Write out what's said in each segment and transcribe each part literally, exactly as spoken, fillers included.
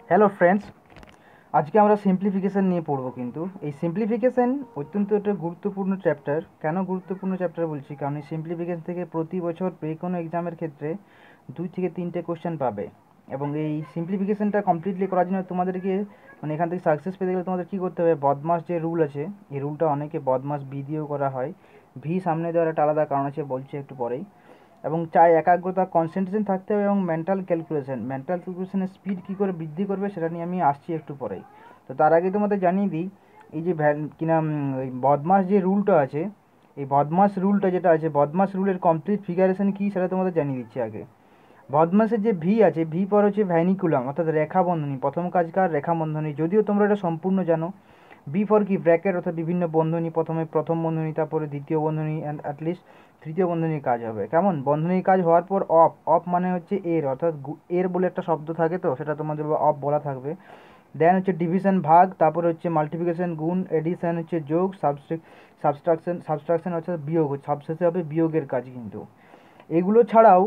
Hello friends, আজকে আমরা simplification নিয়ে পড়বো। কিন্তু এই সিম্পলিফিকেশন অত্যন্ত একটা গুরুত্বপূর্ণ চ্যাপ্টার। কেন গুরুত্বপূর্ণ চ্যাপ্টার বলছি, কারণ এই সিম্পলিফিকেশন থেকে প্রতি বছর যে কোনো এক্সামের ক্ষেত্রে দুই থেকে তিনটে কোশ্চেন পাবে। এবং এই সিম্পলিফিকেশনটা কমপ্লিটলি করার জন্য তোমাদেরকে মানে এখান থেকে সাকসেস পেতে গেলে তোমাদের কী করতে হবে, বদমাস যে রুল আছে, এই রুলটা অনেকে বদমাস বি দিয়েও করা হয়। ভি সামনে দেওয়ার একটা আলাদা কারণ আছে, বলছি একটু পরেই। এবং চাই একাগ্রতা, কনসেন্ট্রেশন থাকতে হবে এবং মেন্টাল ক্যালকুলেশন মেন্টাল ক্যালকুলেশনের স্পিড কী করে বৃদ্ধি করবে সেটা নিয়ে আমি আসছি একটু পরেই। তো তার আগে তোমাদের জানিয়ে দিই, এই যে কি নাম ওই বদমাস যে রুলটা আছে, এই বদমাস রুলটা যেটা আছে, বদমাস রুলের কমপ্লিট ফিগারেশন কী সেটা তোমাদের জানিয়ে দিচ্ছি আগে। বদমাসের যে ভি আছে, ভি পর হচ্ছে ভ্যানিকুলাম অর্থাৎ রেখা বন্ধনী, প্রথম কাজকার রেখা বন্ধনী, যদিও তোমরা এটা সম্পূর্ণ জানো। বি ফর কি, ব্র্যাকেট অর্থাৎ বিভিন্ন বন্ধনী, প্রথমে প্রথম বন্ধনী, তারপরে দ্বিতীয় বন্ধনী, অ্যান্ড অ্যাটলিস্ট তৃতীয় বন্ধনীর কাজ হবে। কেমন বন্ধনীর কাজ হওয়ার পর অফ, অফ মানে হচ্ছে এর, অর্থাৎ এর বলে একটা শব্দ থাকে, তো সেটা তোমাদের অফ বলা থাকবে। দেন হচ্ছে ডিভিশন ভাগ, তারপরে হচ্ছে মাল্টিপ্লিকেশন গুণ, এডিশন হচ্ছে যোগ, সাবস্ট্রাকশন সাবস্ট্রাকশন অর্থাৎ বিয়োগ, সবশেষে হবে বিয়োগের কাজ। কিন্তু এগুলো ছাড়াও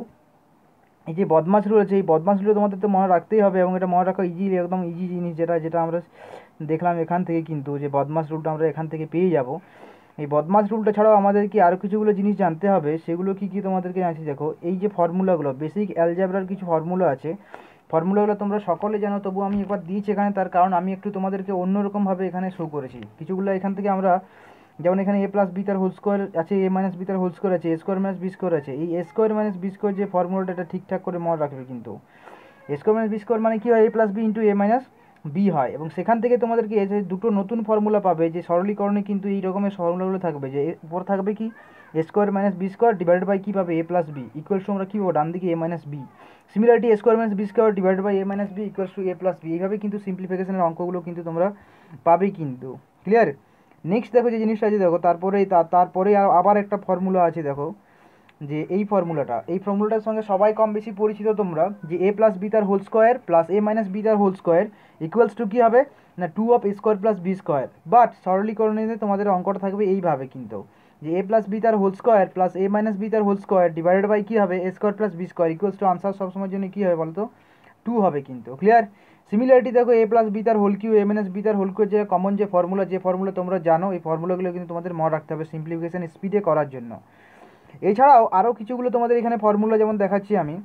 এই যে বদমাস রুল আছে, এই বদমাস রুল তোমাদের তো মনে রাখতেই হবে, এবং এটা মনে রাখা ইজি, একদম ইজি জিনিস, যেটা যেটা আমরা দেখলাম এখান থেকে। কিন্তু যে বদমাস রুলটা আমরা এখান থেকে পেয়ে যাব। এই বদমাস রুলটা ছাড়াও আমাদেরকে আরও কিছুগুলো জিনিস জানতে হবে। সেগুলো কী কী তোমাদেরকে জানছি দেখো। এই যে ফর্মুলাগুলো, বেসিক অ্যালজেব্রার কিছু ফর্মুলা আছে, ফর্মুলাগুলো তোমরা সকলে জানো, তবু আমি একবার দিয়েছি এখানে, তার কারণ আমি একটু তোমাদেরকে অন্যরকমভাবে এখানে শো করেছি কিছুগুলো। এখান থেকে আমরা যেমন এখানে এ প্লাস বি তার হোল স্কোয়ার আছে, এ মাইনাস বি তার হোল স্কোয়ার আছে, A square minus B square আছে। এই A square minus B square যে ফর্মুলাটা, এটা ঠিকঠাক করে মনে রাখবে। কিন্তু A square minus B square মানে কী হয়, A plus B into A minus B হয়। এবং সেখান থেকে তোমাদেরকে এই যে দুটো নতুন ফর্মুলা পাবে, যে সরলীকরণে কিন্তু এই রকমের ফর্মুলাগুলো থাকবে, যে উপর থাকবে কি A square minus B square divided by কী পাবে, A plus B equals to আমরা কী পাবো, ডান দিকে A minus B. Similarly A square minus B square divided by A minus B equals to A plus B. এইভাবে কিন্তু সিম্পলিফিকেশনের অঙ্কগুলো কিন্তু তোমরা পাবে। কিন্তু ক্লিয়ার? নেক্সট দেখো যে জিনিসটা আছে, দেখো তারপরেই তারপরে আবার একটা ফর্মুলা আছে, দেখো যে এই ফর্মুলাটা, এই ফর্মুলাটার সঙ্গে সবাই কম বেশি পরিচিত তোমরা, যে এ প্লাস বি তার whole square plus A minus B তার হোল স্কোয়ার ইকুয়ালস টু কী হবে না, two of A square plus B square. But সরলীকরণে তোমাদের অঙ্কটা থাকবে এইভাবে কিন্তু, যে এ প্লাস বি তার whole square plus A minus B তার হোল স্কোয়ার ডিভাইডেড বাই কী হবে, A square plus B square equals to answer সবসময়ের জন্য কী হবে বলতো, টু হবে। কিন্তু ক্লিয়ার? সিমিলারিটি দেখো, এ প্লাস বি তার whole cube, A minus B তার হোল কিউ, যে কমন যে ফর্মুলা, যে ফর্মুলা তোমরা জানো, এই ফর্মুলাগুলো কিন্তু তোমাদের মনে রাখতে হবে সিম্পলিফিকেশন স্পিডে করার জন্য। এছাড়াও আরও কিছুগুলো তোমাদের এখানে ফর্মুলা যেমন দেখাচ্ছি আমি।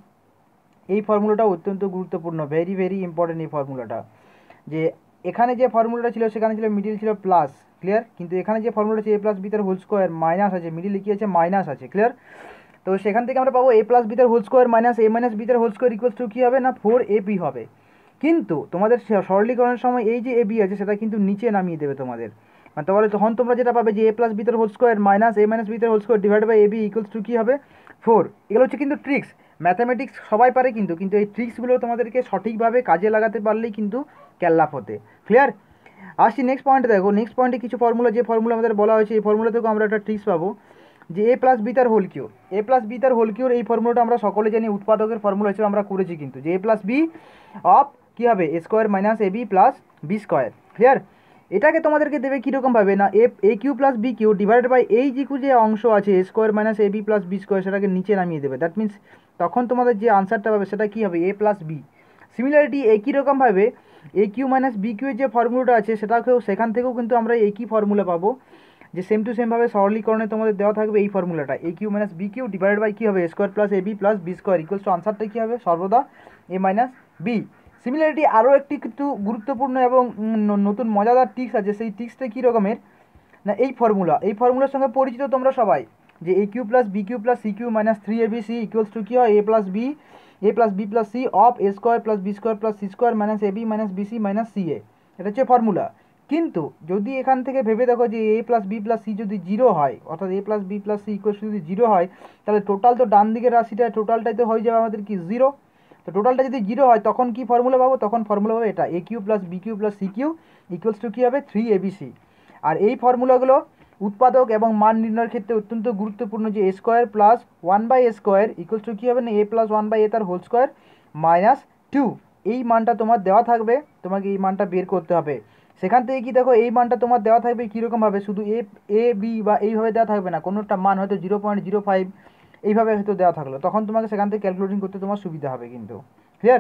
এই ফর্মুলাটা অত্যন্ত গুরুত্বপূর্ণ, ভেরি ভেরি ইম্পর্টেন্ট এই ফর্মুলাটা। যে এখানে যে ফর্মুলাটা ছিল সেখানে ছিল মিডিল ছিল প্লাস, ক্লিয়ার? কিন্তু এখানে যে ফর্মুলা আছে এ প্লাস বি তার হোল স্কোয়ার মাইনাস আছে, মিডিল কি আছে, মাইনাস আছে, ক্লিয়ার? তো সেখান থেকে আমরা পাবো এ প্লাস বি তার whole square minus A minus B তার হোল স্কোয়ার ইকুয়ালস টু কী হবে না, ফোর এ বি হবে। কিন্তু তোমাদের সরলীকরণের সময় এই যে এ বি আছে সেটা কিন্তু নিচে নামিয়ে দেবে তোমাদের, মানে তাহলে তখন তোমরা যেটা পাবে যে এ প্লাস বি তার whole square minus A minus B তার whole square divide by A B equals to কী হবে, ফোর। এগুলো হচ্ছে কিন্তু ট্রিক্স, ম্যাথামেটিক্স সবাই পারে, কিন্তু কিন্তু এই ট্রিক্সগুলো তোমাদেরকে সঠিকভাবে কাজে লাগাতে পারলেই কিন্তু ক্যাল্লাফ হতে। ক্লিয়ার? আসছি নেক্সট পয়েন্টে। দেখো নেক্সট পয়েন্টে কিছু ফর্মুলা, যে ফর্মুলা আমাদের বলা হয়েছে, এই ফর্মুলা থেকেও আমরা একটা ট্রিক্স পাবো, যে এ প্লাস বি তার whole cube, A plus B তার হোল কিউর এই ফর্মুলাটা আমরা সকলে জানি উৎপাদকের ফর্মুলা হিসেবে আমরা করেছি। কিন্তু যে এ প্লাস বি অফ কী হবে, A square minus A B plus B square. Clear? এটাকে তোমাদেরকে দেবে কীরকমভাবে না, A A cube plus B cube divided by এই জিকু যে অংশ আছে A square minus A B plus B square, সেটাকে নিচে নামিয়ে দেবে। দ্যাট মিনস তখন তোমাদের যে আনসারটা পাবে সেটা কী হবে, এ প্লাস বি। সিমিলারিটি একই রকমভাবে A cube minus B cube এর যে ফর্মুলাটা আছে সেটাকেও, সেখান থেকেও কিন্তু আমরা একই ফর্মুলা পাবো, যে সেম টু সেমভাবে সরলীকরণে তোমাদের দেওয়া থাকবে এই ফর্মুলাটা, A cube minus B cube divide by কী হবে, A square plus A B plus B square equals to আনসারটা কী হবে, সর্বদা এ মাইনাস বি। সিমিলারিটি আরও একটি কিন্তু গুরুত্বপূর্ণ এবং নতুন মজাদার টিক্স আছে, সেই টিক্সটা কী রকমের না, এই ফর্মুলা, এই ফর্মুলার সঙ্গে পরিচিত তোমরা সবাই, যে A cube plus B cube plus C cube minus three A B C equals to কী হয়, A plus B A plus B plus C of A square plus B square plus C square minus A B minus B C minus C A. এটা হচ্ছে formula. কিন্তু যদি এখান থেকে ভেবে দেখো যে A plus B plus C যদি জিরো হয়, অর্থাৎ A plus B plus C equals যদি জিরো হয়, তাহলে টোটাল তো ডান দিকের রাশিটা টোটালটাই তো হয়ে যাবে আমাদের কি জিরো। তো টোটালটা যদি জিরো হয় তখন কি ফর্মুলা পাবো, তখন ফর্মুলা পাবো এটা, A cube plus B cube plus C cube equals to কী হবে, থ্রি এ বি সি। আর এই ফর্মুলাগুলো উৎপাদক এবং মান নির্ণয়ের ক্ষেত্রে অত্যন্ত গুরুত্বপূর্ণ, যে A square plus one by A square equals to কী হবে না, A plus one by A তার হোল স্কোয়ার মাইনাস টু। এই মানটা তোমার দেওয়া থাকবে, তোমাকে এই মানটা বের করতে হবে। সেখান থেকে কি দেখো, এই মানটা তোমার দেওয়া থাকবে কীরকমভাবে, শুধু এ এ বি বা এইভাবে দেওয়া থাকবে না, কোনো একটা মান হয়তো জিরো পয়েন্ট জিরো ফাইভ এইভাবে হয়তো দেওয়া থাকলো, তখন তোমাকে সেখান থেকে ক্যালকুলেটিং করতে তোমার সুবিধা হবে। কিন্তু ক্লিয়ার?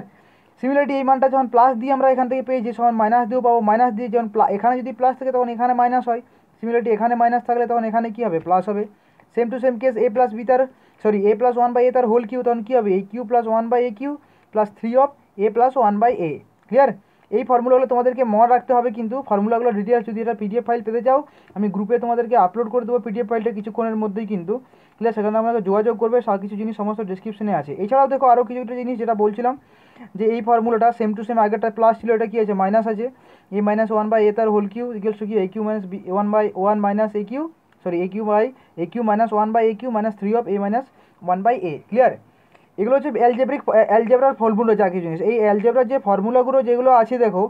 সিমিলারিটি এই মানটা যখন প্লাস দিয়ে আমরা এখান থেকে পেয়েছি সমান মাইনাস দিয়েও পাবো, মাইনাস দিয়ে যখন এখানে যদি প্লাস থাকে তখন এখানে মাইনাস হয়, সিমিলারিটি এখানে মাইনাস থাকলে তখন এখানে কী হবে প্লাস হবে। Same to same case A plus B তার sorry A plus one by A তার হোল কিউ, তখন কী হবে এই cube plus one by A cube plus three of A plus one by A. Clear? এই ফর্মুলাগুলো তোমাদেরকে মনে রাখতে হবে কিন্তু, ফর্মুলাগুলো ডিটেলস যদি এটা পিডিএফ ফাইল পেতে চাও আমি গ্রুপে তোমাদেরকে আপলোড করে দেবো পিডিএফ ফাইলটা কিছুক্ষণের মধ্যেই কিন্তু। ক্লিয়ার? সেখানে আমাকে যোগাযোগ করবে, সব কিছু জিনিস সমস্ত ডিসক্রিপশনে আছে। এছাড়াও দেখো আরও কিছু কিছু জিনিস যেটা বলছিলাম যে এই ফর্মুলাটা সেম টু সেম আগেরটা প্লাস ছিল, এটা কি আছে মাইনাস আছে, A minus one by A তার হোল কিউ ইকুয়ালস টু কি A cube minus B one by one minus A cube sorry A cube by A cube minus one by A cube minus three of A minus one by A. Clear? এগুলো হচ্ছে algebraic অ্যালজেব্রার formula যা কিছু জিনিস। এই অ্যালজেব্রার যে ফর্মুলাগুলো যেগুলো আছে দেখো,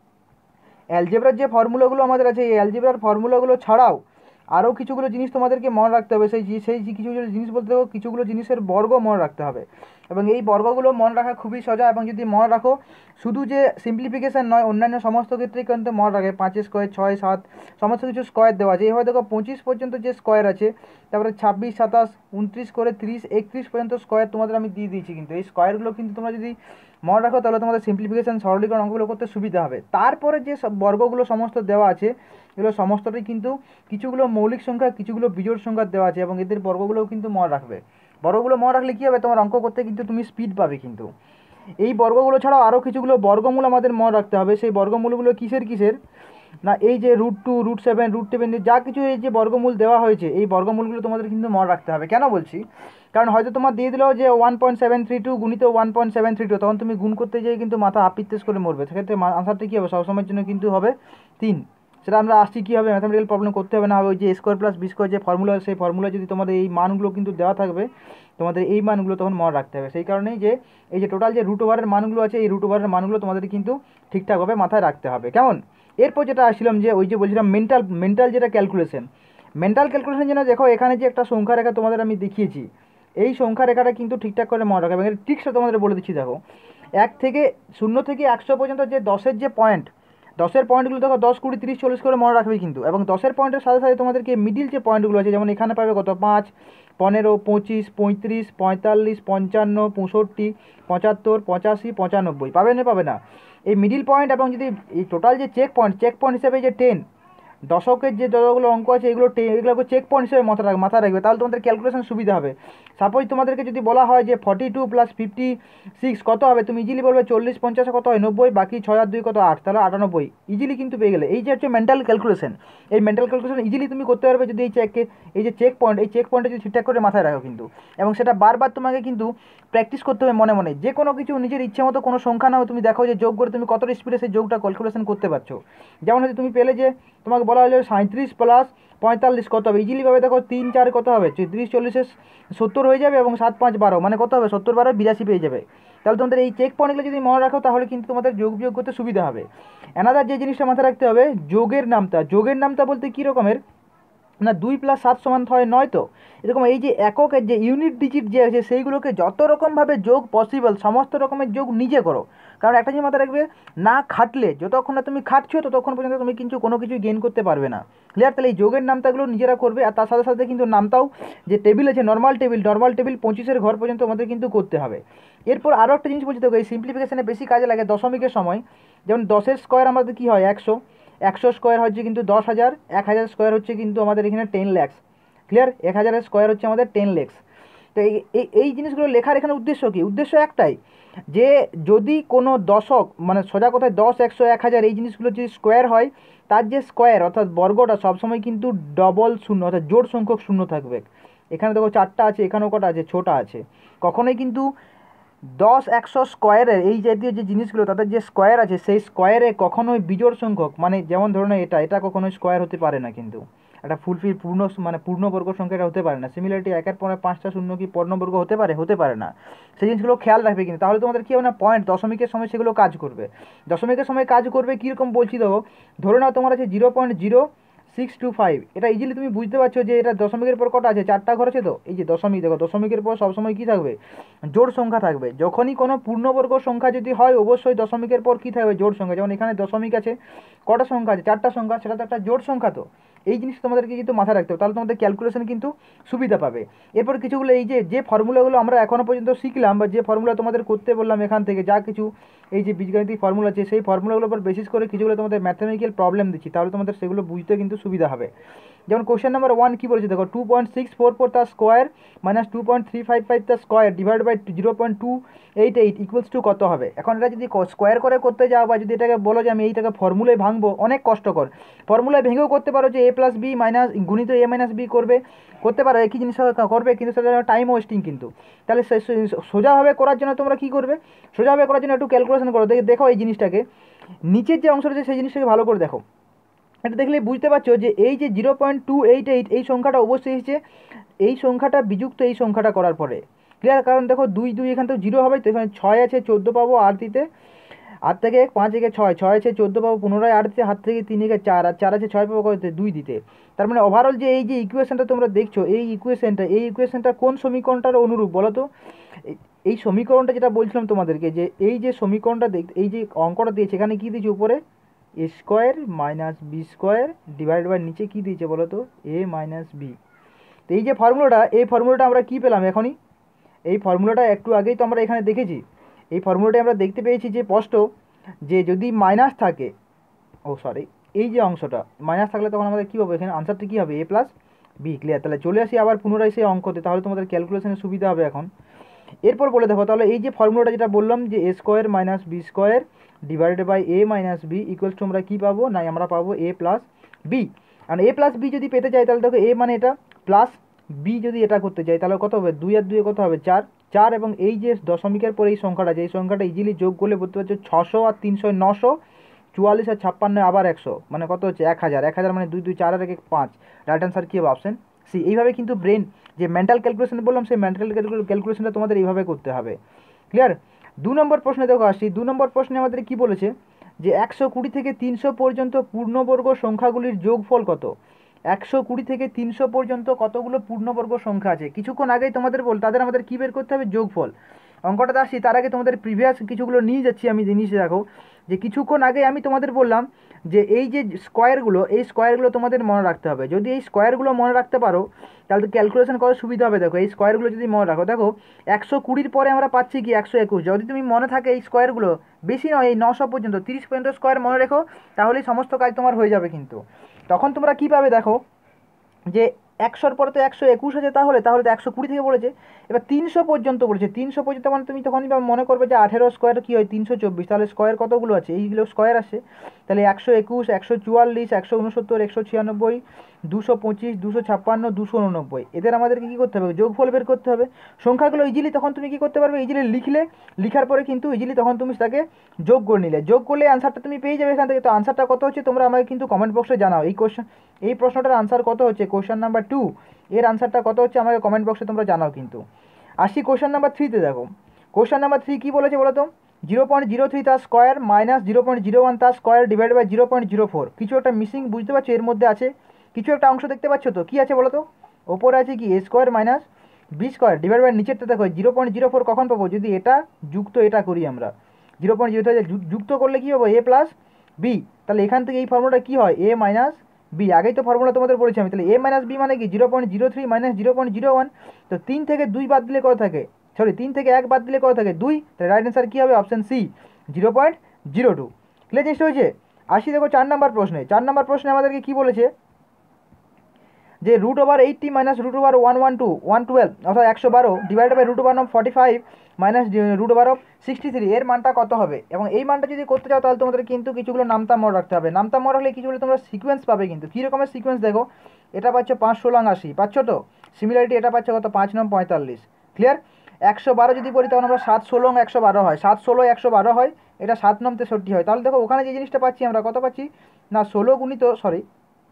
অ্যালজেব্রার যে ফর্মুলাগুলো আমাদের আছে এই অ্যালজেব্রার ফর্মুলাগুলো ছাড়াও আরও কিছুগুলো জিনিস তোমাদেরকে মনে রাখতে হবে। সেই সেই কিছু জিনিস বলতে দেখো কিছুগুলো জিনিসের বর্গ মনে রাখতে হবে, এবং এই বর্গগুলো মনে রাখা খুবই সোজা। এবং যদি মনে রাখো শুধু যে সিম্পলিফিকেশান নয়, অন্যান্য সমস্ত ক্ষেত্রেই কিন্তু মনে রাখে পাঁচের স্কোয়ার ছয় সাত সমস্ত কিছু স্কোয়ার দেওয়া আছে। এইভাবে দেখো পঁচিশ পর্যন্ত যে স্কোয়ার আছে, তারপরে ছাব্বিশ সাতাশ উনত্রিশ করে তিরিশ একত্রিশ পর্যন্ত স্কোয়ার তোমাদের আমি দিয়ে দিয়েছি কিন্তু। এই স্কোয়ারগুলো কিন্তু তোমরা যদি মনে রাখো তাহলে তোমাদের সিম্পলিফিকেশান সরলীকরণ অঙ্কগুলো করতে সুবিধা হবে। তারপরে যে সব বর্গগুলো সমস্ত দেওয়া আছে এগুলো সমস্তটাই কিন্তু কিছুগুলো মৌলিক সংখ্যা কিছুগুলো বিজোড় সংখ্যা দেওয়া আছে, এবং এদের বর্গগুলোও কিন্তু মনে রাখবে। বর্গগুলো মনে রাখলে কী হবে তোমার অঙ্ক করতে কিন্তু তুমি স্পিড পাবে কিন্তু। এই বর্গগুলো ছাড়াও আরও কিছুগুলো বর্গমূল আমাদের মনে রাখতে হবে। সেই বর্গমূলগুলো কিসের কিসের না এই যে root two root seven root ten যা কিছু এই যে বর্গমূল দেওয়া হয়েছে এই বর্গমূলগুলো তোমাদের কিন্তু মনে রাখতে হবে। কেন বলছি, কারণ হয়তো তোমার দিয়ে দিল যে one point seven three two গুণিত one point seven three two তখন তুমি গুণ করতে যেয়ে কিন্তু মাথা আপিত্তেস করে মরবে। সেক্ষেত্রে আনসারটা কী হবে সবসময়ের জন্য কিন্তু হবে তিন। সেটা আমরা আসছি কী হবে ম্যাথামেটিক্যাল প্রবলেম করতে হবে না, হবে ওই যে স্কোয়ার প্লাস বি স্কোয়ার যে ফর্মুলা সেই ফর্মুলা যদি তোমাদের এই মানগুলো কিন্তু দেওয়া থাকবে তোমাদের এই মানগুলো তখন মনে রাখতে হবে। সেই কারণেই যে এই যে টোটাল যে রুট ওভারের মানগুলো আছে এই রুট ওভারের মানগুলো তোমাদের কিন্তু ঠিকঠাকভাবে মাথায় রাখতে হবে। কেমন? এরপর যেটা আসছিলাম যে ওই যে বলছিলাম মেন্টাল মেন্টাল যেটা ক্যালকুলেশন, মেন্টাল ক্যালকুলেশন যেন দেখো এখানে যে একটা সংখ্যা রেখা তোমাদের আমি দেখিয়েছি এই সংখ্যা রেখাটা কিন্তু ঠিকঠাক করে মনে রাখবে। এবং ট্রিক্সটা তোমাদের বলে দিচ্ছি দেখো, এক থেকে শূন্য থেকে একশো পর্যন্ত যে দশের যে পয়েন্ট দশের পয়েন্টগুলো দেখো দশ কুড়ি তিরিশ চল্লিশ করে মনে রাখবে কিন্তু। এবং দশের পয়েন্টের সাথে সাথে তোমাদেরকে মিডিল যে পয়েন্টগুলো আছে যেমন এখানে পাবে কত পাঁচ পনেরো পঁচিশ পঁয়ত্রিশ পঁয়তাল্লিশ পঞ্চান্ন পঁয়ষট্টি পঁচাত্তর পঁচাশি পঁচানব্বই পাবে না পাবে না এই মিডিল পয়েন্ট। এবং যদি এই টোটাল যে চেক পয়েন্ট চেক পয়েন্ট হিসেবে যে টেন দশকের যে যতগুলো অঙ্ক আছে এগুলো এগুলোকে চেক পয়েন্ট হিসেবে মাথা রাখবে মাথা রাখবে তাহলে তোমাদের ক্যালকুলেশন সুবিধা হবে। সাপোজ তোমাদেরকে যদি বলা হয় যে forty two plus fifty six কত হবে, তুমি ইজিলি বলবে চল্লিশ পঞ্চাশে কত হয় নব্বই, বাকি ছয় আর দুই কত আট, তাহলে আটানব্বই ইজিলি কিন্তু পেয়ে গেলে। এই যে হচ্ছে মেন্টাল ক্যালকুলেশন, এই মেন্টাল ক্যালকুলেশন ইজিলি তুমি করতে পারবে যদি এই চেককে এই যে চেক পয়েন্ট এই চেক পয়েন্টে যদি ঠিকঠাক করে মাথায় রাখো কিন্তু। এবং সেটা বারবার তোমাকে কিন্তু প্র্যাকটিস করতে হবে মনে মনে। যে কোনো কিছু নিজের ইচ্ছে মতো কোনো সংখ্যা নাও তুমি দেখো যে যোগ করে তুমি কতটা স্পিডে সেই যোগটা ক্যালকুলেশন করতে পারছো। যেমন হচ্ছে তুমি পেলে যে তোমাকে বলা হলো সাঁত্রিশ প্লাস পঁয়তাল্লিশ কত হবে, ইজিলিভাবে দেখো তিন চার কত হবে তিরিশ চল্লিশে সত্তর হয়ে যাবে এবং সাত পাঁচ বারো মানে কত হবে সত্তর বারো বিরাশি পেয়ে যাবে। তাহলে তোমাদের এই চেক পয়েন্টগুলো যদি মনে রাখো তাহলে কিন্তু তোমাদের যোগ বিয়োগ করতে সুবিধা হবে। অ্যানাদার যে জিনিসটা মাথায় রাখতে হবে যোগের নামটা, যোগের নামটা বলতে কী রকমের না দুই প্লাস সাত সমান হয় নয়, তো এরকম এই যে এককের যে ইউনিট ডিজিট যে আছে সেইগুলোকে যত রকমভাবে যোগ পসিবল সমস্ত রকমের যোগ নিজে করো। কারণ একটা জিনিস মাথায় রাখবে না খাটলে যতক্ষণ না তুমি খাটছো ততক্ষণ পর্যন্ত তুমি কিন্তু কোনো কিছু গেইন করতে পারবে না। ক্লিয়ার? তাহলে এই যোগের নামটাগুলো নিজেরা করবে, আর তার সাথে সাথে কিন্তু নামটাও যে টেবিল আছে নর্মাল টেবিল নর্মাল টেবিল পঁচিশের ঘর পর্যন্ত আমাদের কিন্তু করতে হবে। এরপর আরও একটা জিনিস বলছি দেখো এই সিম্পলিফিকেশনে বেশি কাজে লাগে দশমিকের সময়। যেমন দশের স্কোয়ার আমাদের কী হয় একশো, একশো স্কোয়ার হচ্ছে কিন্তু দশ হাজার, এক হাজার স্কোয়ার হচ্ছে কিন্তু আমাদের এখানে টেন ল্যাক্স। ক্লিয়ার? এক হাজারের স্কোয়ার হচ্ছে আমাদের টেন ল্যাক্স। তো এই এই জিনিসগুলো লেখার এখানে উদ্দেশ্য কী? উদ্দেশ্য একটাই যে যদি কোনো দশক মানে সোজা কথায় দশ একশো এক হাজার এই জিনিসগুলো যদি স্কোয়ার হয় তার যে স্কোয়ার অর্থাৎ বর্গটা সবসময় কিন্তু ডবল শূন্য অর্থাৎ জোড় সংখ্যক শূন্য থাকবে। এখানে দেখো চারটা আছে এখানেও কটা আছে ছোটা আছে, কখনোই কিন্তু দশ একশো স্কোয়ারের এই জাতীয় যে জিনিসগুলো তাদের যে স্কোয়ার আছে সেই স্কোয়ারে কখনোই বিজোড় সংখ্যক মানে যেমন ধরুন এটা এটা কখনোই স্কোয়ার হতে পারে না কিন্তু একটা ফুলফিল পূর্ণ মানে পূর্ণবর্গ সংখ্যাটা হতে পারে না। সিমিলারিটি একের পরে পাঁচটা শূন্য কি পূর্ণবর্গ হতে পারে হতে পারে না। সেই জিনিসগুলো খেয়াল রাখবে কিন্তু, তাহলে তোমাদের কী হবে না পয়েন্ট দশমিকের সময় সেগুলো কাজ করবে। দশমিকের সময় কাজ করবে কীরকম বলছি দেখো, ধরে নাও তোমার আছে zero point zero six two five, এটা ইজিলি তুমি বুঝতে পারছো যে এটা দশমিকের পর কটা আছে চারটা ঘর আছে। তো এই যে দশমিক দেখো দশমিকের পর সবসময় কী থাকবে জোড় সংখ্যা থাকবে। যখনই কোনো পূর্ণবর্গ সংখ্যা যদি হয় অবশ্যই দশমিকের পর কী থাকবে জোড় সংখ্যা। যেমন এখানে দশমিক আছে কটা সংখ্যা আছে চারটা সংখ্যা, সেটা তো একটা জোড় সংখ্যা। তো এই জিনিসটা তোমাদেরকে কিন্তু মাথায় রাখতে হবে, তাহলে তোমাদের ক্যালকুলেশন কিন্তু সুবিধা পাবে। এরপর কিছুগুলো এই যে যে ফর্মুলাগুলো আমরা এখনও পর্যন্ত শিখলাম বা যে ফর্মুলা তোমাদের করতে বললাম এখান থেকে, যা কিছু এই যে বীজগাণিতিক ফর্মুলা আছে সেই ফর্মুলাগুলোর উপর বেসিস করে কিছুগুলো তোমাদের ম্যাথমেটিক্যাল প্রবলেম দিচ্ছি, তাহলে তোমাদের সেগুলো বুঝতে কিন্তু সুবিধা হবে। যেমন কোশ্চেন নাম্বার ওয়ান কী বলেছে দেখো, two point six four four তার square minus two point three five five তার square divide by zero point two eight eight equals to কত হবে। এখন এটা যদি স্কোয়ার করে করতে যাও বা যদি এটাকে বলো যে আমি এইটাকে ফর্মুলায় ভাঙবো, অনেক কষ্টকর। ফর্মুলায় ভেঙেও করতে পারো যে এ প্লাস বি মাইনাস গুণিত এ মাইনাস বি করবে করতে পারো, একই জিনিস করবে, কিন্তু সেটা টাইম ওয়েস্টিং কিন্তু। তাহলে সোজাভাবে করার জন্য তোমরা কী করবে, সোজাভাবে করার জন্য একটু ক্যালকুলেশন করো। দেখো এই জিনিসটাকে, নিচের যে অংশটা আছে সেই জিনিসটাকে ভালো করে দেখো। এটা দেখলে বুঝতে পারছো যে এই যে zero point two eight eight এই সংখ্যাটা অবশ্যই এসেছে এই সংখ্যাটা বিযুক্ত এই সংখ্যাটা করার পরে, ক্লিয়ার? কারণ দেখো দুই দুই এখান থেকে জিরো হবে, তো এখানে ছয় আছে চোদ্দো পাবো আট দিতে, আট থেকে এক পাঁচ একে ছয়, ছয় আছে চোদ্দো পাবো পুনরায় আট দিতে, হাত থেকে তিন একে চার, আর চার আছে ছয় পাবো কত দুই দিতে। তার মানে ওভারঅল যে এই যে ইকুয়েশনটা তোমরা দেখছো এই ইকুয়েশনটা এই ইকুয়েশনটা কোন সমীকরণটার অনুরূপ বলো তো? এই সমীকরণটা যেটা বলছিলাম তোমাদেরকে, যে এই যে সমীকরণটা দেখ এই যে অঙ্কটা দিয়েছে এখানে কী দিয়েছে উপরে A square minus B square divide by নিচে কী দিয়েছে বলো তো এ মাইনাস বি। তো এই যে ফর্মুলাটা এই ফর্মুলাটা আমরা কী পেলাম এখনই, এই ফর্মুলাটা একটু আগেই তো আমরা এখানে দেখেছি। এই ফর্মুলাটা আমরা দেখতে পেয়েছি যে স্পষ্ট যে যদি মাইনাস থাকে, ও সরি এই যে অংশটা মাইনাস থাকলে তখন আমাদের কী হবে, এখানে আনসারটা কী হবে এ প্লাস বি, ক্লিয়ার? তাহলে চলে আসি আবার পুনরায় সেই অঙ্কতে, তাহলে তোমাদের ক্যালকুলেশনের সুবিধা হবে এখন। এরপর বলে দেখো তাহলে এই যে ফর্মুলাটা যেটা বললাম যে A square minus B square divided by A minus B equals to আমরা কী পাবো না আমরা পাবো এ প্লাস বি। আর এ প্লাস বি যদি পেতে চাই তাহলে দেখো এ মানে এটা প্লাস বি যদি এটা করতে চাই তাহলে কত হবে, দুই আর দুই কত হবে চার, চার এবং এই যে দশমিকের পরে এই সংখ্যাটা আছে এই সংখ্যাটা ইজিলি যোগ করলে বলতে পারছো ছশো আর তিনশো নশো, চুয়াল্লিশ আর ছাপ্পান্ন আবার একশো, মানে কত হচ্ছে এক হাজার, এক হাজার মানে দুই দুই চার আর এক পাঁচ, রাইট অ্যান্সার কী হবে অপশন সি। এইভাবে কিন্তু ব্রেন যে মেন্টাল ক্যালকুলেশন বললাম সেই মেন্টাল ক্যালকুলেশনটা তোমাদের এইভাবে করতে হবে, ক্লিয়ার? দু নম্বর প্রশ্নে দেখো আসি, দু নম্বর প্রশ্নে আমাদের কি বলেছে যে একশো কুড়ি থেকে তিনশো পর্যন্ত পূর্ণবর্গ সংখ্যাগুলির যোগফল কত। একশো কুড়ি থেকে তিনশো পর্যন্ত কতগুলো পূর্ণবর্গ সংখ্যা আছে কিছুক্ষণ আগেই তোমাদের বল, তাদের আমাদের কী বের করতে হবে যোগফল। অঙ্কটাতে আসি তার আগে তোমাদের প্রিভিয়াস কিছুগুলো নিয়ে যাচ্ছি আমি জিনিস দেখো, যে কিছুক্ষণ আগে আমি তোমাদের বললাম যে এই যে স্কোয়ারগুলো এই স্কোয়ারগুলো তোমাদের মনে রাখতে হবে। যদি এই স্কোয়ারগুলো মনে রাখতে পারো তাহলে তো ক্যালকুলেশন করার সুবিধা হবে। দেখো এই স্কোয়ারগুলো যদি মনে রাখো, দেখো একশো কুড়ির পরে আমরা পাচ্ছি কি একশো একুশ, যদি তুমি মনে থাকে এই স্কোয়ারগুলো বেশি নয় এই নশো পর্যন্ত তিরিশ পর্যন্ত স্কোয়ার মনে রেখো তাহলেই সমস্ত কাজ তোমার হয়ে যাবে। কিন্তু তখন তোমরা কী পাবে দেখো যে একশোর পরে তো একশো একুশ আছে, তাহলে তাহলে তো একশো কুড়ি থেকে বলেছে, এবার তিনশো পর্যন্ত বলেছে, তিনশো পর্যন্ত মানে তুমি তখনই মনে করবে যে আঠেরো স্কোয়ার কী হয় তিনশো চব্বিশ, তাহলে স্কোয়ার কতগুলো আছে এইগুলো স্কোয়ার আসে, তাহলে একশো একুশ একশো চুয়াল্লিশ একশো উনসত্তর একশো ছিয়ানব্বই দুশো পঁচিশ দুশো ছাপ্পান্ন দুশো উননব্বই, এদের আমাদেরকে কী করতে হবে যোগফল বের করতে হবে। সংখ্যাগুলো ইজিলি তখন তুমি কী করতে পারবে, ইজিলি লিখলে লিখার পরে কিন্তু ইজিলি তখন তুমি সেটাকে যোগ করে নিলে, যোগ করলে আনসারটা তুমি পেয়ে যাবে এখান থেকে। তো আনসারটা কত হচ্ছে তোমরা আমাকে কিন্তু কমেন্ট বক্সে জানাও, এই কোশ্চেন এই প্রশ্নটার আনসার কত হচ্ছে কোশ্চেন নাম্বার টু এর আনসারটা কত হচ্ছে আমাকে কমেন্ট বক্সে তোমরা জানাও কিন্তু। আসি কোশ্চেন নাম্বার থ্রিতে দেখো, কোশ্চেন নাম্বার থ্রি কী বলেছে বলো তো, জিরো পয়েন্ট জিরো থ্রি তার square minus zero point zero one তার square divide by zero point zero four, কিছু একটা মিসিং বুঝতে পারছো এর মধ্যে আছে, কিছু একটা অংশ দেখতে পাচ্ছ তো কী আছে বলো তো, ওপরে আছে কি A square minus B square divide by নিচেরটা দেখো জিরো পয়েন্ট জিরো ফোর কখন পাবো, যদি এটা যুক্ত এটা করি আমরা, জিরো পয়েন্ট জিরো যুক্ত করলে কী হবে এ প্লাস বি, তাহলে এখান থেকে এই ফর্মুলাটা কী হয় এ মাইনাস বি, আগেই তো ফর্মুলা তোমাদের বলেছি আমি, তাহলে এ মাইনাস বি মানে কি zero point zero three minus zero point zero one, তো তিন থেকে দুই বাদ দিলে কত থাকে, সরি তিন থেকে এক বাদ দিলে কত থাকে দুই, তাহলে রাইট অ্যান্সার কী হবে option C zero point zero two, clear জিনিসটা হয়েছে। আসি দেখো চার নাম্বার প্রশ্নে, চার নাম্বার প্রশ্নে আমাদেরকে কী বলেছে যে root over eighty minus root over one one two one twelve অর্থাৎ একশো বারো divide by root over of forty five minus root over of sixty three এর মানটা কত হবে। এবং এই মানটা যদি করতে চাও তাহলে তোমাদের কিন্তু কিছুগুলো নামতা মনে রাখতে হবে, নামতা মনে রাখলে কিছুগুলো তোমরা সিকোয়েন্স পাবে। কিন্তু কী রকমের সিকোয়েন্স দেখো, এটা পাচ্ছ পাঁচ ষোলো আশি পাচ্ছ তো, সিমিলারিটি এটা পাচ্ছ কত পাঁচ নম পঁয়তাল্লিশ, ক্লিয়ার? একশো বারো যদি করি তখন আমরা সাত ষোলো একশো বারো হয়, সাত ষোলো একশো বারো হয়, এটা সাত নম তেষট্টি হয়, তাহলে দেখো ওখানে যে জিনিসটা পাচ্ছি আমরা কত পাচ্ছি না ষোলো গুণিত সরি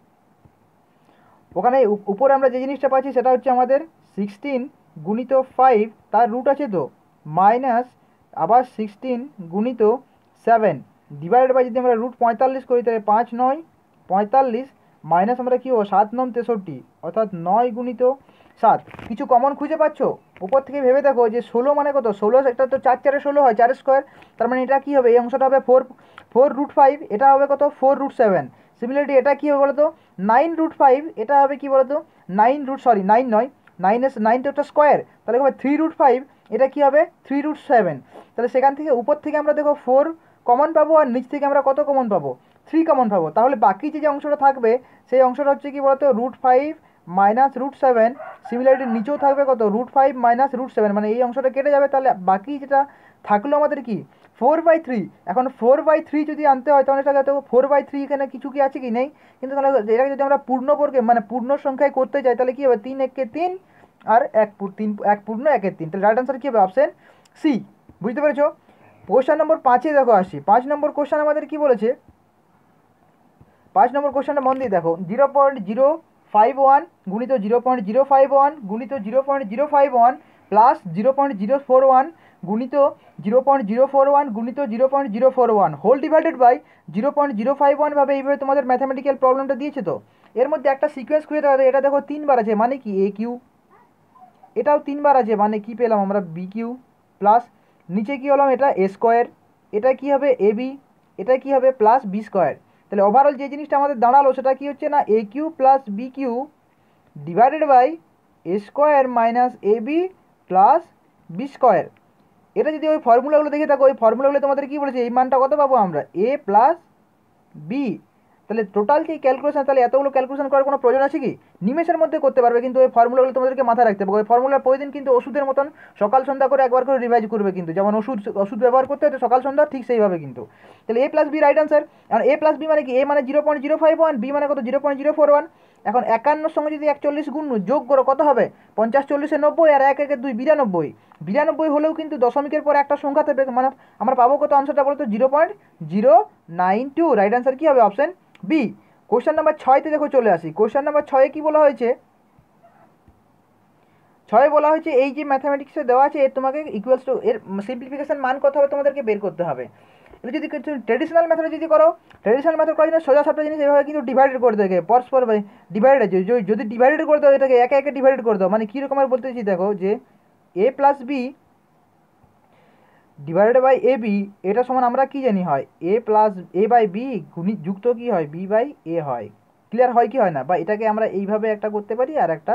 ওখানে উপরে আমরা যে জিনিসটা পাচ্ছি সেটা হচ্ছে আমাদের সিক্সটিন গুণিত ফাইভ তার রুট আছে তো মাইনাস আবার সিক্সটিন গুণিত সেভেন ডিভাইডেড বাই যদি আমরা রুট পঁয়তাল্লিশ করি তাহলে পাঁচ নয় পঁয়তাল্লিশ মাইনাস আমরা কী হবো সাত নম তেষট্টি অর্থাৎ নয় গুণিত সাত। কিছু কমন খুঁজে পাচ্ছ উপর থেকে ভেবে দেখো যে ষোলো মানে কত, ষোলো একটা তো চার চারে ষোলো হয় চার স্কোয়ার, তার মানে এটা কী হবে এই অংশটা হবে ফোর ফোর রুট ফাইভ, এটা হবে কত ফোর রুট সেভেন, সিমিলারিটি এটা কী হবে বলো তো, নাইন রুট ফাইভ এটা হবে কি বলো তো, নাইন রুট সরি নাইন নয়, নাইনের নাইনটা একটা স্কোয়ার, তাহলে হবে থ্রি রুট ফাইভ, এটা কী হবে থ্রি রুট সেভেন। তাহলে সেখান থেকে উপর থেকে আমরা দেখো ফোর কমন পাবো, আর নিচ থেকে আমরা কত কমন পাবো, থ্রি কমন পাবো। তাহলে বাকি যে যে অংশটা থাকবে সেই অংশটা হচ্ছে কি বলতো, root five minus root seven. সিমিলারিটির নিচেও থাকবে কত, root five minus root seven, মানে এই অংশটা কেটে যাবে। তাহলে বাকি যেটা থাকলো আমাদের কি, ফোর বাই থ্রি। এখন ফোর বাই থ্রি যদি আনতে হয় তাহলে এটা ফোর বাই থ্রি এখানে কিছু কি আছে কি নেই, কিন্তু তাহলে এটাকে যদি আমরা পূর্ণবর্গে মানে পূর্ণ সংখ্যায় করতে চাই তাহলে কী হবে, তিন একে তিন আর এক তিন এক পূর্ণ একের তিন, তাহলে রাইট আনসার কী হবে, অপশন সি। বুঝতে পেরেছো? কোশ্চেন নম্বর পাঁচে দেখো আসি, পাঁচ নম্বর কোশ্চেন আমাদের কি বলেছে, পাঁচ নম্বর কোশ্চেনটা মন দিয়ে দেখো, zero point zero five one গুণিত zero point zero five one গুণিত zero point zero five one plus zero point zero four one গুণিত zero point zero four one গুণিত zero point zero four one whole divided by zero point zero five one ভাবে এইভাবে তোমাদের mathematical প্রবলেমটা দিয়েছে। তো এর মধ্যে একটা সিকোয়েন্স খুঁজে দেওয়া, এটা দেখো তিনবার আছে মানে কি এ কিউ, এটাও তিনবার আছে মানে কি পেলাম আমরা বি কিউ, প্লাস নিচে কী হলাম এটা এ স্কোয়ার, এটা কী হবে এ বি, এটা কী হবে প্লাস বি স্কোয়ার। তাহলে ওভারঅল যে জিনিসটা আমাদের দাঁড়ালো সেটা কী হচ্ছে না, A cube plus B cube divided by A square minus A B plus B square. এটা যদি ওই ফর্মুলাগুলো দেখে থাকো, ওই ফর্মুলাগুলো তোমাদের কী বলেছে, এই মানটা কত পাবো আমরা, এ প্লাস বি। তাহলে টোটাল যে ক্যালকুলেশন, তাহলে এতগুলো ক্যালকুলেশন করার কোনো প্রয়োজন আছে কি, নিমেষের মধ্যে করতে পারবে। কিন্তু ওই ফর্মুলাগুলো তোমাদেরকে মাথায় রাখতে হবে। ওই ফর্মুলা প্রতিদিন কিন্তু ওষুধের মতন সকাল সন্ধ্যা করে একবার করে রিভাইজ করবে, কিন্তু যেমন ওষুধ ওষুধ ব্যবহার করতে হয় সকাল সন্ধ্যা ঠিক সেইভাবে কিন্তু। তাহলে A plus B right answer. আর এ প্লাস বি মানে কি, এ মানে zero point zero five one, B মানে কত zero point zero four one. এখন একান্নর সঙ্গে যদি একচল্লিশ গুণ যোগ করো কত হবে, পঞ্চাশ চল্লিশে নব্বই আর এক একের দুই বিরানব্বই। বিরানব্বই হলেও কিন্তু দশমিকের পর একটা সংখ্যা থাকবে, মানে আমরা পাবো কত আনসারটা বলতো, zero point zero nine two. Right answer কী হবে, অপশন বি। কোশ্চেন নাম্বার ছয়তে দেখো চলে আসি, কোশ্চেন নাম্বার ছয়ে কী বলা হয়েছে, ছয়ে বলা হয়েছে এই যে ম্যাথামেটিক্সে দেওয়া আছে এর তোমাকে ইকুয়ালস টু এর সিম্পলিফিকেশন মান কত হবে তোমাদেরকে বের করতে হবে। এটা যদি কিছু ট্রেডিশনাল মেথডে যদি করো, ট্রেডিশনাল মেথড করার জন্য সোজা সাপটা জিনিস এভাবে কিন্তু ডিভাইডেড করে দেবে, পরস্পর ডিভাইডেড, যদি ডিভাইডেড করে দাও এটাকে একে একে ডিভাইডেড করে দাও, মানে কী রকমের বলতেছি দেখো, যে A plus B divided by A B, এটা সমান আমরা কি জানি হয় A plus A by B গুণিত যুক্ত কি হয় বি বাই এ হয়। ক্লিয়ার হয় কি হয় না, বা এটাকে আমরা এইভাবে একটা করতে পারি আর একটা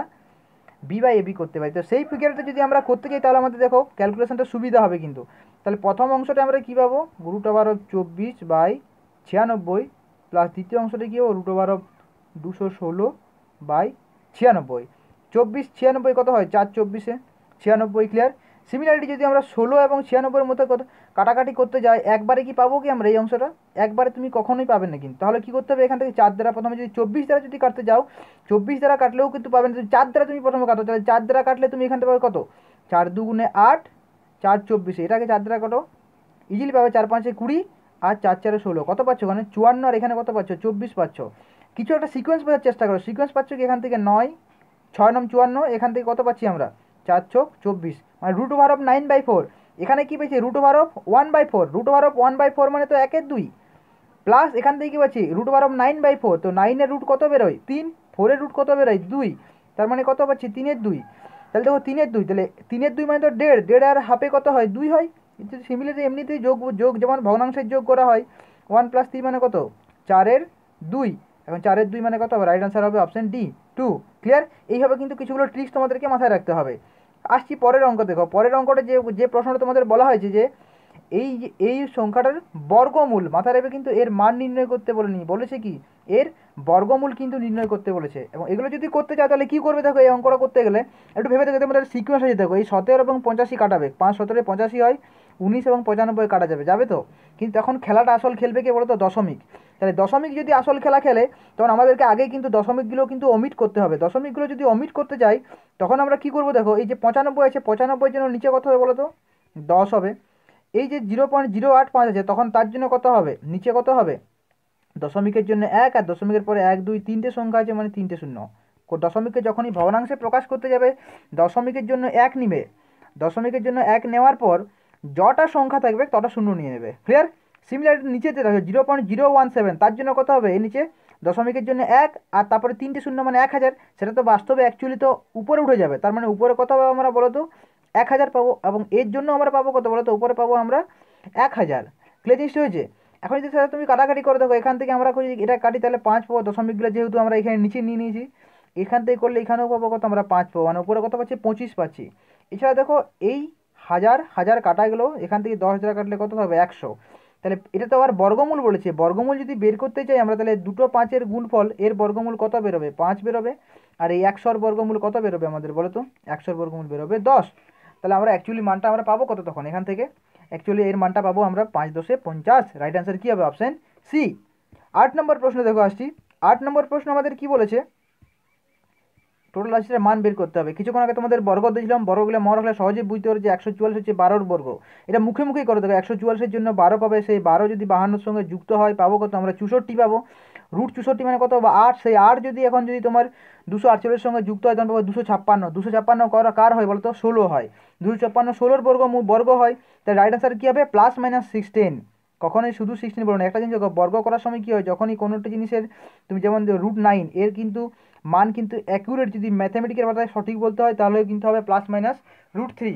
বি বাই এ বি করতে পারি। তো সেই ফিগারটা যদি আমরা করতে চাই তাহলে আমাদের দেখো ক্যালকুলেশনটা সুবিধা হবে কিন্তু। তাহলে প্রথম অংশটা আমরা কী পাবো, রুট ওভার অফ চব্বিশ বাই ছিয়ানব্বই, প্লাস দ্বিতীয় অংশটা কী হবে রুট ওভার অফ দুশো ষোলো বাই ছিয়ানব্বই। চব্বিশ ছিয়ানব্বই কত হয়, চার চব্বিশে ছিয়ানব্বই। ক্লিয়ার? সিমিলারিটি যদি আমরা ষোলো এবং ছিয়ানব্বইয়ের মধ্যে কত কাটাকাটি করতে যাই, একবারে কি পাবো কি আমরা এই অংশটা, একবারে তুমি কখনোই পাবে না কিন্তু। তাহলে কী করতে হবে, এখান থেকে চার দ্বারা প্রথমে যদি চব্বিশ দ্বারা যদি কাটতে যাও, চব্বিশ দ্বারা কাটলেও কিন্তু পাবে না, চার দ্বারা তুমি প্রথমে কাটো, তাহলে চার দ্বারা কাটলে তুমি এখান থেকে পাবে কত, চার দুগুণে আট, চার চব্বিশে, এটাকে চার দ্বারা কাটো ইজিলি পাবে, চার পাঁচে কুড়ি আর চার চারে ষোলো, কত পাচ্ছ ওখানে চুয়ান্ন, আর এখানে কত পাচ্ছ চব্বিশ পাচ্ছ। কিছু একটা সিকোয়েন্স বোঝার চেষ্টা করো, সিকোয়েন্স পাচ্ছ কি এখান থেকে নয়, ছয় নম চুয়ান্ন, এখান থেকে কত পাচ্ছি আমরা চার চোখ চব্বিশ, মানে root over of nine by four. এখানে কী পেয়েছি root over of one by four, root over of one by four মানে তো একের দুই, প্লাস এখান থেকে কী পাচ্ছি root over of nine by four, তো নাইনের রুট কত বেরোয় তিন, ফোরের রুট কত বেরোয় দুই, তার মানে কত পাচ্ছি তিনের দুই। তাহলে দেখো তিনের দুই, তাহলে তিনের দুই মানে তো দেড়, দেড় আর হাফে কত হয় দুই হয়। কিন্তু সিমিলারলি এমনিতেই যোগ যোগ যেমন ভগ্নাংশের যোগ করা হয়, ওয়ান প্লাস থ্রি মানে কত চারের দুই, এখন চারের দুই মানে কত হবে, রাইট আনসার হবে অপশন ডি টু। ক্লিয়ার? এইভাবে কিন্তু কিছুগুলো ট্রিক্স তোমাদেরকে মাথায় রাখতে হবে। আসছি পরের অঙ্ক, দেখো পরের অঙ্কটা যে যে প্রশ্নটা তোমাদের বলা হয়েছে যে এই এই সংখ্যাটার বর্গমূল, মাথায় রাখবে কিন্তু এর মান নির্ণয় করতে বলেনি, বলেছে কি এর বর্গমূল কিন্তু নির্ণয় করতে বলেছে। এবং এগুলো যদি করতে চাও তাহলে কী করবে দেখো, এই অঙ্কটা করতে গেলে একটু ভেবে দেখো, তোমাদের সিকোয়েন্স হয়ে দেখো, এই সতেরো এবং পঁচাশি কাটাবে, পাঁচ সতেরো পঁচাশি হয়, উনিশ এবং পঁচানব্বই কাটা যাবে, যাবে তো। কিন্তু এখন খেলাটা আসল খেলবে কে বলো তো, দশমিক। তাহলে দশমিক যদি আসল খেলা খেলে তখন আমাদেরকে আগেই কিন্তু দশমিকগুলো কিন্তু অমিট করতে হবে। দশমিকগুলো যদি অমিট করতে যাই তখন আমরা কী করবো দেখো, এই যে পঁচানব্বই আছে, পঁচানব্বই জন্য নিচে কত হবে বলো তো, দশ হবে। এই যে জিরো পয়েন্ট জিরো আট পাঁচ আছে তখন তার জন্য কত হবে, নিচে কত হবে, দশমিকের জন্য এক, আর দশমিকের পরে এক দুই তিনটে সংখ্যা আছে মানে তিনটে শূন্য। দশমিককে যখনই ভগ্নাংশে প্রকাশ করতে যাবে দশমিকের জন্য এক নিবে, দশমিকের জন্য এক নেওয়ার পর যটা সংখ্যা থাকবে তটা শূন্য নিয়ে নেবে। ক্লিয়ার? সিমিলারিটি নিচেতে দেখো zero point zero one seven, তার জন্য কত হবে, এর নিচে দশমিকের জন্য এক আর তারপরে তিনটে শূন্য মানে এক হাজার, সেটা তো বাস্তবে অ্যাকচুয়ালি তো উপরে উঠে যাবে, তার মানে উপরে কত হবে আমরা বলো তো এক হাজার পাবো, এবং এর জন্য আমরা পাবো কত বলো তো, উপরে পাবো আমরা এক হাজার। ক্লিয়ার জিনিসটা হয়েছে? এখন যদি স্যার তুমি কাটাকাটি করে দেখো, এখান থেকে আমরা যদি এটা কাটি তাহলে পাঁচ পাবো, দশমিকগুলো যেহেতু আমরা এখানে নিচে নিয়ে নিয়েছি, এখান থেকে করলে এখানেও পাবো কত আমরা পাঁচ পাবো, মানে উপরে কত পাচ্ছি পঁচিশ পাচ্ছি। এছাড়া দেখো এই হাজার হাজার কাটা গেলো, এখান থেকে দশ হাজার কাটলে কত হবে একশো। তাহলে এটা তো আবার বর্গমূল বলেছে, বর্গমূল যদি বের করতে চাই আমরা তাহলে দুটো পাঁচের গুণফল এর বর্গমূল কত বেরোবে, পাঁচ বেরোবে। আর এই একশোর বর্গমূল কত বেরোবে আমাদের বলো তো, একশোর বর্গমূল বেরোবে দশ। তাহলে আমরা অ্যাকচুয়ালি মানটা আমরা পাবো কত তখন এখান থেকে, অ্যাকচুয়ালি এর মানটা পাবো আমরা পাঁচ দশে পঞ্চাশ। রাইট অ্যান্সার কী হবে, অপশান সি। আট নম্বর প্রশ্ন দেখো আসছি, আট নম্বর প্রশ্ন আমাদের কি বলেছে, টোটাল রাশিটার মান বের করতে হবে। কিছুক্ষণ আগে তোমাদের বর্গ দিয়েছিলাম, বর্গগুলো মনে রাখলে সহজে বুঝতে পারো যে একশো চুয়াল্লিশ হচ্ছে বারোর বর্গ। এটা মুখে মুখেই করে দেবো, একশো চুয়াল্লিশের জন্য বারো পাবে, সেই বারো যদি বাহান্নর সঙ্গে যুক্ত হয় পাবো কত আমরা চৌষট্টি পাবো। রুট চৌষট্টি মানে কত, বা আট, সেই আট যদি এখন যদি তোমার দুশো আটচল্লিশের সঙ্গে যুক্ত হয় তখন পাবো দুশো ছাপ্পান্ন। দুশো ছাপ্পান্ন করা কার হয় বলো তো, ষোলো হয়। দুশো ছাপ্পান্ন ষোলোর বর্গ বর্গ হয়, তাই রাইট আনসার কী হবে প্লাস মাইনাস সিক্সটিন। কখনোই শুধু সিক্সটিন বলো না, একটা জিনিস বর্গ করার সময় কী হয়, যখনই কোনো একটা জিনিসের তুমি যেমন রুট নাইন এর কিন্তু মান কিন্তু অ্যাকুরেট যদি ম্যাথামেটিক্যাল ভাষায় সঠিক বলতে হয় তাহলে কিন্তু হবে প্লাস মাইনাস রুট থ্রি।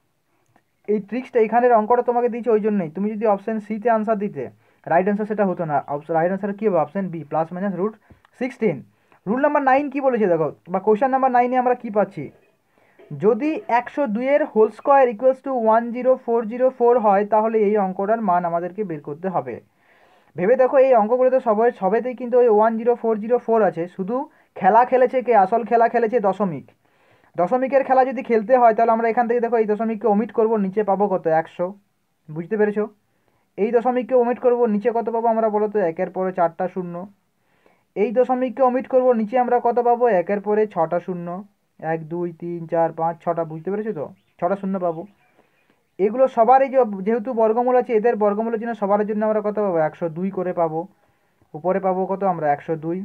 এই ট্রিক্সটা এখানের অঙ্কটা তোমাকে দিয়েছে ওই জন্যই, তুমি যদি অপশান সিতে আনসার দিতে রাইট আনসার সেটা হতো না, রাইট আনসার কী হবে option B plus minus root sixteen. Rule number nine কী বলেছে দেখো, বা কোশ্চেন নাম্বার নাইনে আমরা কী পাচ্ছি, যদি একশো দুইয়ের whole square equals to one zero four zero four হয় তাহলে এই অঙ্কটার মান আমাদেরকে বের করতে হবে। ভেবে দেখো এই অঙ্কগুলো তো সবাই সবেতেই কিন্তু ওই one zero four zero four আছে, শুধু খেলা খেলেছে কে, আসল খেলা খেলেছে দশমিক। দশমিকের খেলা যদি খেলতে হয় তাহলে আমরা এখান থেকে দেখো এই দশমিককে ওমিট করবো, নিচে পাবো কত একশো, বুঝতে পেরেছো। এই দশমিককে ওমিট করবো, নিচে কত পাবো আমরা বলো তো, একের পরে চারটা শূন্য। এই দশমিককে ওমিট করবো, নিচে আমরা কত পাবো, একের পরে ছটা শূন্য, এক দুই তিন চার পাঁচ ছটা, বুঝতে পেরেছো তো, ছটা শূন্য পাবো। এগুলো সবারই যে যেহেতু বর্গমূল আছে এদের বর্গমূলের জন্য সবার জন্য আমরা কত পাবো একশো দুই করে পাবো, উপরে পাবো কত আমরা একশো দুই,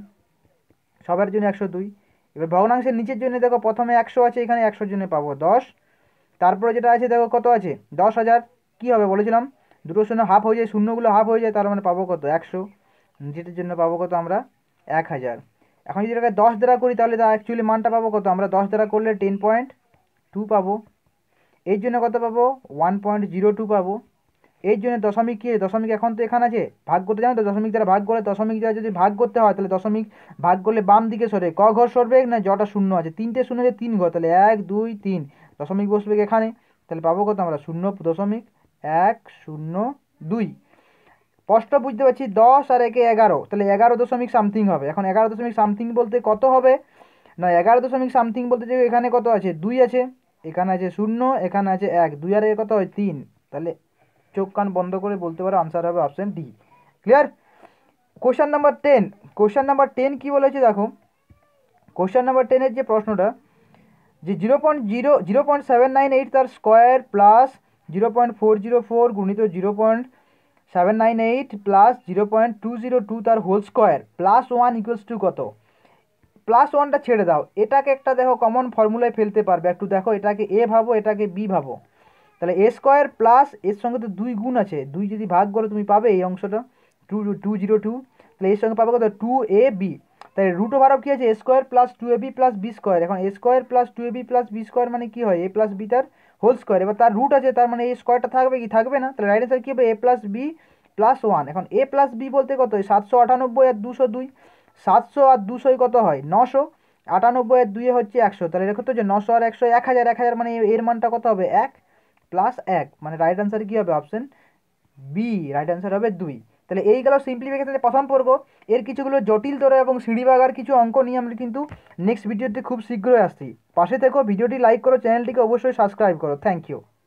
সবার জন্য একশো দুই। এবার ভগ্নাংশের নিচের জন্য দেখো প্রথমে একশো আছে, এখানে একশোর জন্য পাবো দশ, তারপরে যেটা আছে দেখো কত আছে দশ হাজার, কী হবে বলেছিলাম দুটো শূন্য হাফ হয়ে যায়, শূন্যগুলো হাফ হয়ে যায়, তার মানে পাবো কত একশো, নিচের জন্য পাবো কত আমরা এক হাজার। এখন যদি এটাকে দশ দ্বারা করি তাহলে তা অ্যাকচুয়ালি মানটা পাবো কত, আমরা দশ দ্বারা করলে টেন পয়েন্ট টু পাবো, এর জন্য কত পাবো ওয়ান পয়েন্ট জিরো টু পাবো। এর জন্য দশমিক কি, দশমিক এখন তো এখানে আছে, ভাগ করতে জানো তো, দশমিক দ্বারা ভাগ করে, দশমিক দ্বারা যদি ভাগ করতে হয় তাহলে দশমিক ভাগ করলে বাম দিকে সরে ক ঘর সরবে না, যটা শূন্য আছে তিনটে শূন্য আছে তিন ঘর, তাহলে এক দুই তিন, দশমিক বসবে এখানে, তাহলে পাবো কত আমরা শূন্য দশমিক এক শূন্য দুই। স্পষ্ট বুঝতে পারছি, দশ আর একে এগারো, তাহলে এগারো দশমিক সামথিং হবে। এখন এগারো দশমিক সামথিং বলতে কত হবে না, এগারো দশমিক সামথিং বলতে যে এখানে কত আছে দুই আছে, এখানে আছে শূন্য, এখানে আছে এক, দুই আর কত হয় তিন, তাহলে চোখ কান বন্ধ করে বলতে পারো আনসার হবে option D. Clear. Question number ten, question number ten কী বলেছে দেখো, কোশ্চেন নাম্বার টেনের যে প্রশ্নটা, যে zero point zero zero point seven nine eight তার square plus zero point four zero four গুণিত zero point seven nine eight plus zero point two zero two তার whole square plus one equals to কত। Plus ওয়ানটা ছেড়ে দাও, এটাকে একটা দেখো কমন ফর্মুলায় ফেলতে পারবে, একটু দেখো এটাকে এ ভাবো এটাকে বি ভাবো, তাহলে এ স্কোয়ার প্লাস এর সঙ্গে তো দুই গুণ আছে, দুই যদি ভাগ করো তুমি পাবে এই অংশটা টু টু জিরো টু, তাহলে এর সঙ্গে পাবে কত টু এ বি, তাহলে রুট ওভার অফ কী আছে A square plus two A B plus B square. এখন A square plus two A B plus B square মানে কী হয়, এ প্লাস বি তার হোল স্কোয়ার, এবার তার রুট আছে তার মানে এই স্কোয়ারটা থাকবে কি থাকবে না, তাহলে রাইট অ্যান্সার কী হবে A plus B plus one. এখন এ প্লাস বি বলতে কত, সাতশো আটানব্বই আর দুশো দুই, সাতশো আর দুশোই কত হয় নশো, আটানব্বই আর দুইয়ে হচ্ছে একশো, তাহলে দেখো তো যে নশো আর একশো এক হাজার, এক হাজার মানে এর মানটা কত হবে এক প্লাস এক, মানে রাইট অ্যান্সার কী হবে অপশান বি, রাইট অ্যান্সার হবে দুই। তাহলে এই গেল সিম্পলিফিকেশনের প্রথম পর্ব, এর কিছুগুলো জটিল তরে এবং সিঁড়ি বাগার কিছু অঙ্ক নিয়ে আমরা কিন্তু নেক্সট ভিডিওতে খুব শীঘ্রই আসছি। পাশে থেকো, ভিডিওটি লাইক করো, চ্যানেলটিকে অবশ্যই সাবস্ক্রাইব করো। Thank you.